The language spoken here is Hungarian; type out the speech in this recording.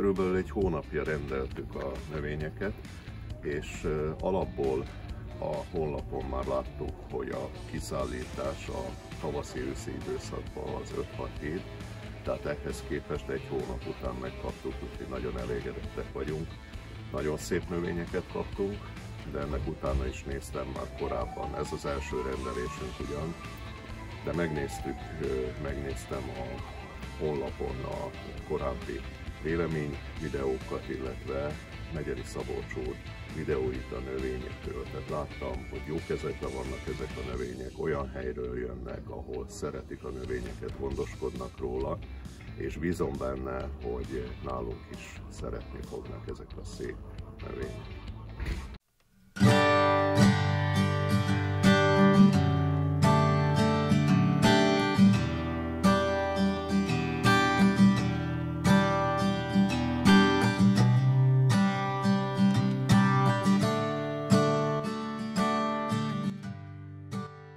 Körülbelül egy hónapja rendeltük a növényeket, és alapból a honlapon már láttuk, hogy a kiszállítás a tavaszi-őszi időszakban az 5-6 hét, tehát ehhez képest egy hónap után megkaptuk, úgyhogy nagyon elégedettek vagyunk. Nagyon szép növényeket kaptunk, de ennek utána is néztem már korábban. Ez az első rendelésünk ugyan, de megnéztem a honlapon a korábbi vélemény videókat, illetve Megyeri Szabolcs úr videóit a növényekről. Tehát láttam, hogy jó kezekben vannak ezek a növények, olyan helyről jönnek, ahol szeretik a növényeket, gondoskodnak róla, és bízom benne, hogy nálunk is szeretni fognak ezek a szép növények.